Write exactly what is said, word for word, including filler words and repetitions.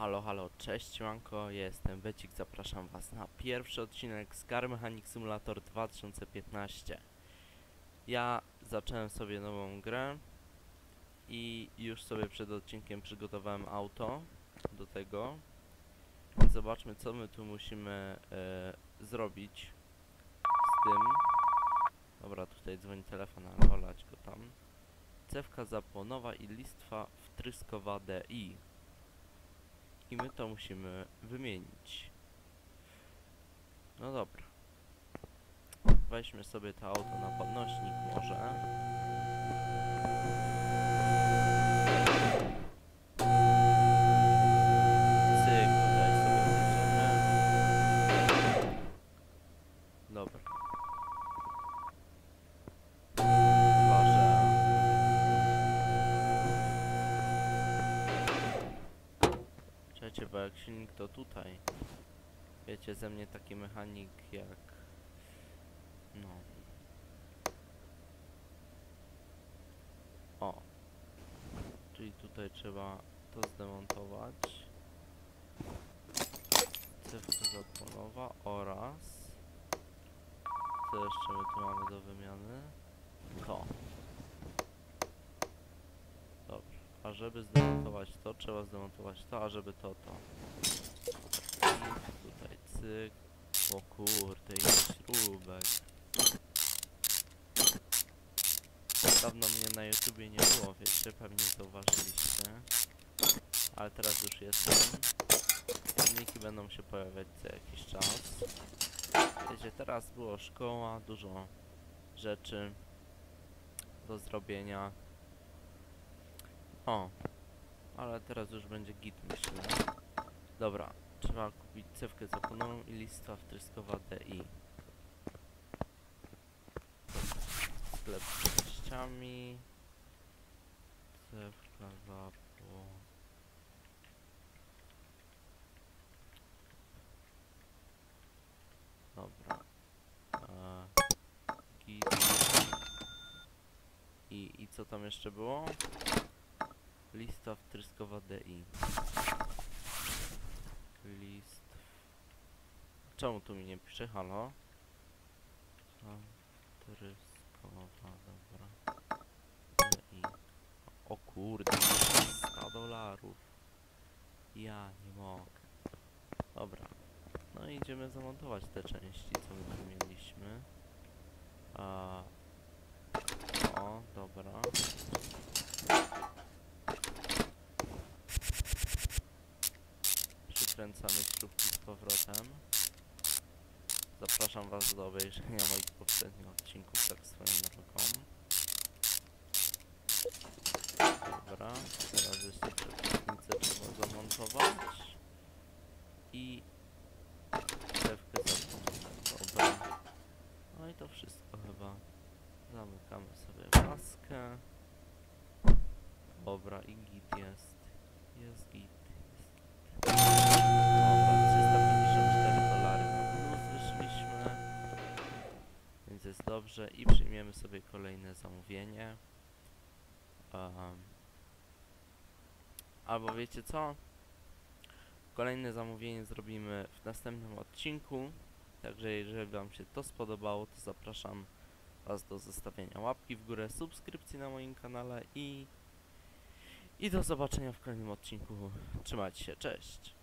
Halo, halo, cześć, manko, ja jestem Becik, zapraszam was na pierwszy odcinek z Car Mechanic Simulator dwa tysiące piętnaście. Ja zacząłem sobie nową grę i już sobie przed odcinkiem przygotowałem auto do tego. Zobaczmy, co my tu musimy e, zrobić z tym. Dobra, tutaj dzwoni telefon, ale olać go tam. Cewka zapłonowa i listwa wtryskowa D I. I my to musimy wymienić. No dobra. Weźmy sobie to auto na podnośnik może. Cyk, tutaj sobie wjedziemy. Dobra. Uważę. Czekajcie, bo jak silnik to tutaj. Wiecie, ze mnie taki mechanik jak... No. O. Czyli tutaj trzeba to zdemontować. Cewka zapłonowa oraz... Co jeszcze my tu mamy do wymiany? To. Dobra. A żeby zdemontować to, trzeba zdemontować to, a żeby to, to. I tutaj cyk. O kurde, ile śrubek. Dawno mnie na YouTubie nie było, wiecie, pewnie zauważyliście. Ale teraz już jestem. Filmiki będą się pojawiać co jakiś czas. Wiecie, teraz było szkoła, dużo rzeczy do zrobienia. O, ale teraz już będzie git, myślę. Dobra, trzeba kupić cewkę zapłonową i listwa wtryskowa D I. Sklep z częściami. Cewka zapło... Dobra. Eee, git. I, I co tam jeszcze było? Lista wtryskowa D I. List... Czemu tu mi nie pisze? Halo? Wtryskowa, dobra. D I. O kurde, sto dolarów. Ja nie mogę. Dobra. No i idziemy zamontować te części, co my tu mieliśmy. A... O, dobra. Przykręcamy śrubki z powrotem. Zapraszam was do obejrzenia moich poprzednich odcinków tak swoją drogą. Dobra, teraz jeszcze przepustnicę trzeba zamontować. I cewkę zapomnę. Dobra. No i to wszystko chyba. Zamykamy sobie maskę. Dobra, i git jest. Jest git. Jest git. Dobra, trzysta pięćdziesiąt cztery dolary na plus wyszliśmy. Więc jest dobrze. I przyjmiemy sobie kolejne zamówienie. Um, albo wiecie co? Kolejne zamówienie zrobimy w następnym odcinku. Także jeżeli wam się to spodobało, to zapraszam was do zostawienia łapki w górę, subskrypcji na moim kanale i, i do zobaczenia w kolejnym odcinku. Trzymajcie się, cześć!